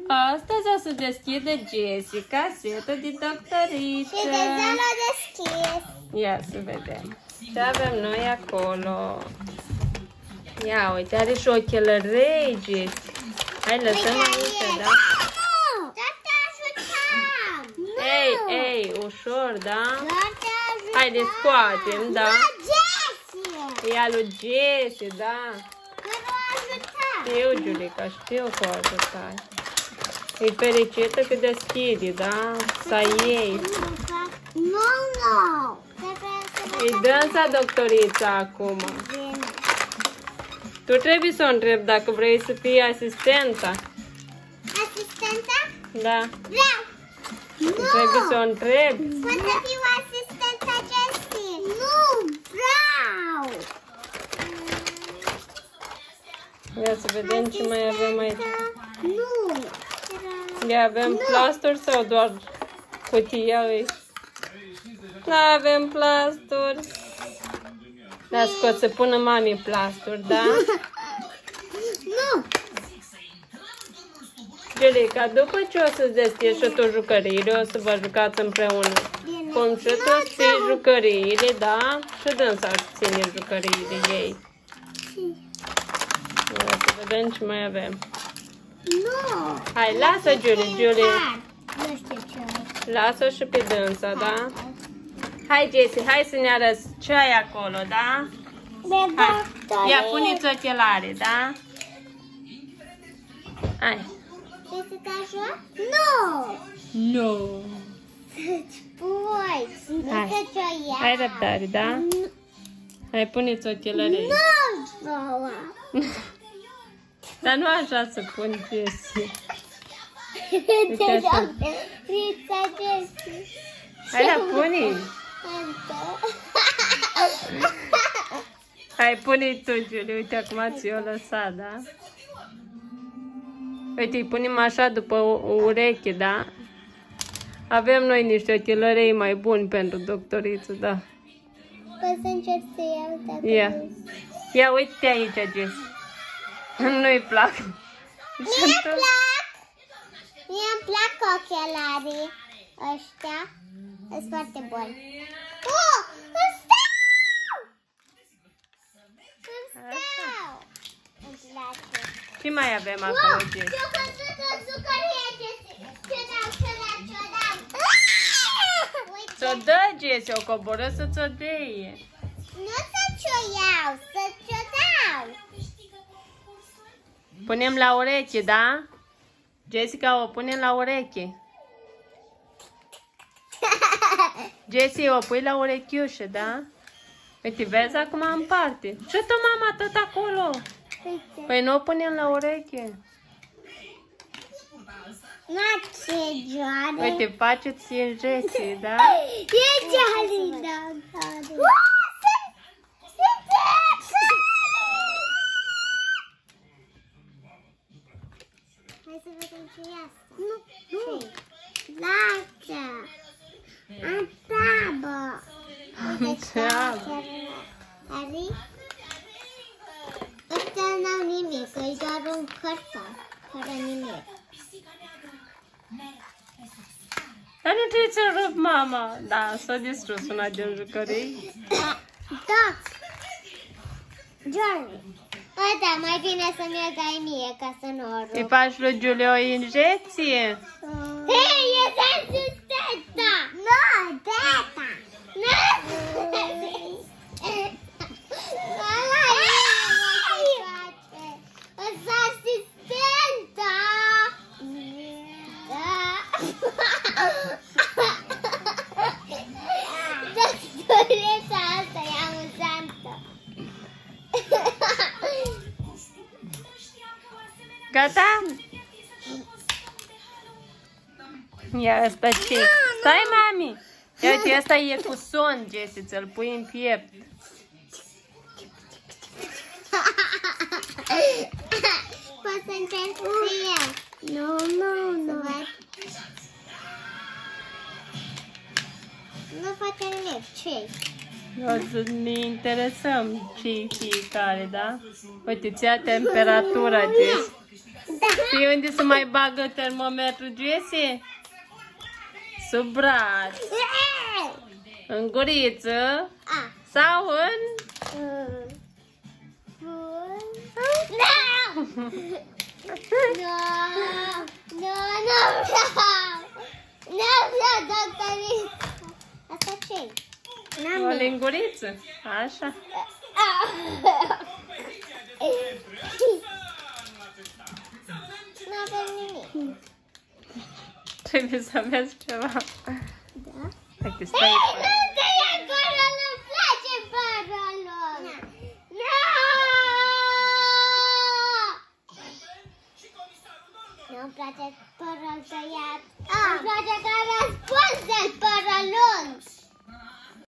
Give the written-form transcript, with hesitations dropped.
Astăzi o să deschide Jessica setă de doctoriță. Și deja l-a deschis. Ia să vedem. Ce avem noi acolo? Ia uite, are și ochelărei, Jessica. Hai, lăsăm uite, da? Da, te ajutam! Ei, ușor, da? Da, te ajutam! Haide, scoatem, da? Jessie! E al lui Jessie, da? Că nu ajutam! Știu, Giulica, știu că o ajutai. E fericită că deschide, da? Să iei. Nu! E dânsa doctorița acum. Tu trebuie să o întrebi dacă vrei să fii asistenta. Asistenta? Da. Vreau! Nu! Trebuie să o întrebi. Pot să fiu asistenta Jessie? Nu! Vreau! Ia să vedem ce mai avem aici. Nu! Ia avem plasturi sau doar cutia lui? Nu avem plasturi. Da, scot să pună mami plasturi, da? Nu! Giulica, după ce o să-ți deschizi și tu jucăriile, o să vă jucați împreună. Cum și tu ții jucăriile, da? Și dânsa ține jucăriile ei. Ia să vedem ce mai avem. Nu! Hai, lasă, Julie. Nu știu ce. Lasă și pe dânsa, da? Hai, Jessie, hai să ne arăți ce ai acolo, da? Hai. Ia, puneți ochelare, da? Hai. Vrei să te ajut? Nu! Nu. Să-ți pui. Nu Hai. să ți-o iau. Hai răbdare, da? Hai, puneți ochelare. Nu! Dar nu așa să pun, Jessie. Deja frița Jessie. Hai, la pune. Hai, pune tu, Julie. Uite, acum ți-o lăsat, da? Uite, îi punem așa după ureche, da? Avem noi niște ochelărei mai buni pentru doctoriță, da. Poți să încerc să iau dacă Ia. vrei. Ia, uite aici, Jessie. Nu-i plac. Mie-mi plac. Mie-mi plac ochelarii ăștia. Sunt foarte buni. Îmi stau! Îmi stau! Îmi place. Ce mai avem acolo, Jessie? Ce-o căzut o zucărie, Jessie. Ce dau. Ți-o dă, Jessie, o coboră să ți-o deie. Nu să ți-o iau, să ți-o dau. Punem la ureche, da? Jessica, o punem la ureche. Jessie, o pui la urechiușă, da? Uite, vezi acum în parte. Ce tu, mama, tot acolo? Uite. Păi nu o punem la ureche. Nu ce joare. Uite, faceți Jessie, da? E Jalina. Hai să vedem ce e asta. Nu. Lasă. Întreabă. Întreabă. Ari? Ăsta n-au nimic, e doar un carton. Fără nimic. Dar nu trebuie să rup, mama. Da, s-a distrus una din jucării. Da. Johnny. Da, mai bine să mi-o dai mie ca să nu o rup. Îi faci lui Giulia o injecție? Hei, e asistenta! Nu, tata! Nu! Mama, e asistenta! Da! Doctorița asta e amuzantă! Gata? Ia asta ce? Stai, mami! Ia uite, asta e cu son, Jessie, ți-l pui în piept. Poți să încerc să iau. Nu. Nu face nimic. Ce? O să ne interesăm ce fiecare, da? Uite, ți-a temperatura, Jessie. Da. Știi unde se mai bagă termometru, Jessie? Sub braț. În guriță. Sau în... Nu vreau, doctoriță. Asta ce-i? O linguriță. Așa. Nu avem nimic. Trebuie să aveți ceva. Da? Uite, stai.